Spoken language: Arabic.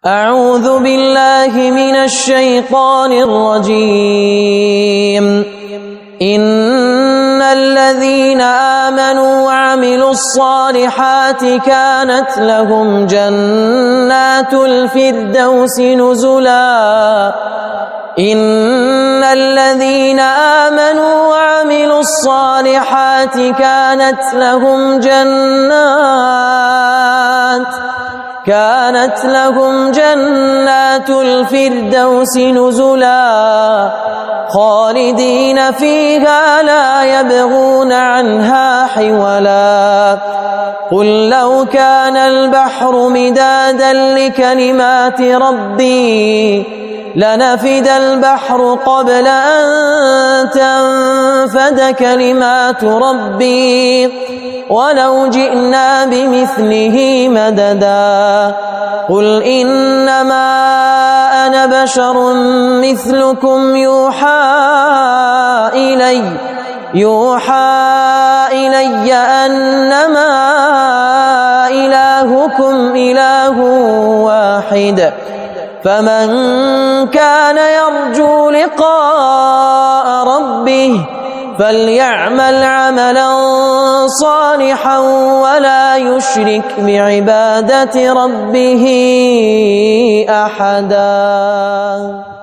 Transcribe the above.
أعوذ بالله من الشيطان الرجيم. إن الذين آمنوا وعملوا الصالحات كانت لهم جنات الفردوس نزلا. إن الذين آمنوا وعملوا الصالحات كانت لهم جنات الفردوس نزلا خالدين فيها لا يبغون عنها حولا. قل لو كان البحر مدادا لكلمات ربي لنفد البحر قبل أن تنفد كلمات ربي ولو جئنا بمثله مددا. قل إنما أنا بشر مثلكم يوحى إلي أنما إلهكم إله واحد. فمن كان يرجو لقاء ربه فليعمل عملا صالحا ولا يشرك بعبادة ربه أحدا.